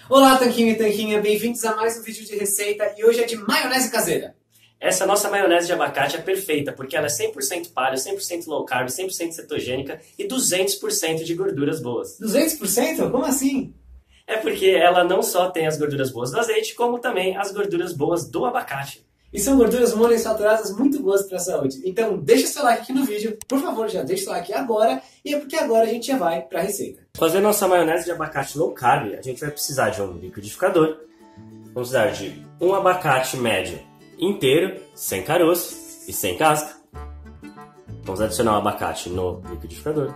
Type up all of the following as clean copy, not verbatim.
Olá, Tanquinho e Tanquinha, bem-vindos a mais um vídeo de receita e hoje é de maionese caseira. Essa nossa maionese de abacate é perfeita porque ela é 100% paleo, 100% low carb, 100% cetogênica e 200% de gorduras boas. 200%? Como assim? É porque ela não só tem as gorduras boas do azeite, como também as gorduras boas do abacate. E são gorduras monoinsaturadas muito boas para a saúde. Então deixa seu like aqui no vídeo, por favor, já deixa seu like agora, e é porque agora a gente já vai para a receita. Para fazer nossa maionese de abacate low carb, a gente vai precisar de um liquidificador, vamos precisar de um abacate médio inteiro, sem caroço e sem casca. Vamos adicionar o abacate no liquidificador.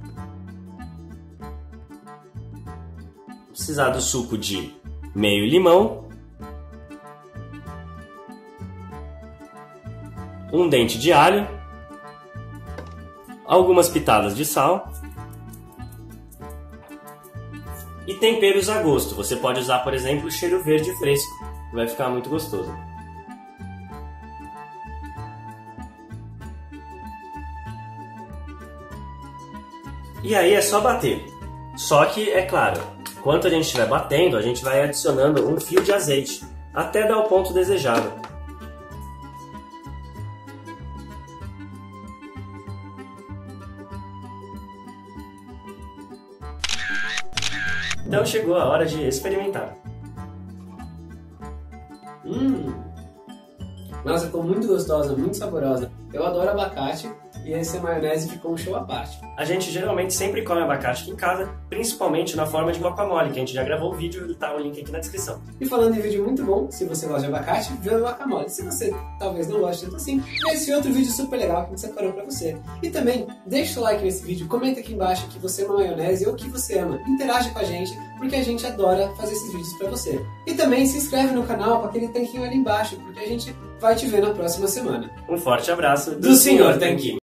Vamos precisar do suco de meio limão, um dente de alho, algumas pitadas de sal e temperos a gosto. Você pode usar, por exemplo, cheiro verde fresco, que vai ficar muito gostoso. E aí é só bater. Só que, é claro, enquanto a gente estiver batendo, a gente vai adicionando um fio de azeite, até dar o ponto desejado. Então chegou a hora de experimentar. Nossa, ficou muito gostosa, muito saborosa. Eu adoro abacate e essa maionese ficou um show à parte. A gente geralmente sempre come abacate aqui em casa, principalmente na forma de guacamole, que a gente já gravou o vídeo e tá o link aqui na descrição. E falando em vídeo muito bom, se você gosta de abacate, vê o guacamole. Se você talvez não goste tanto assim, vê esse outro vídeo super legal que a gente separou pra você. E também, deixa o like nesse vídeo, comenta aqui embaixo que você ama maionese ou o que você ama. Interage com a gente, porque a gente adora fazer esses vídeos pra você. E também se inscreve no canal com aquele tanquinho ali embaixo, porque a gente vai te ver na próxima semana. Um forte abraço do Sr. Tanquinho.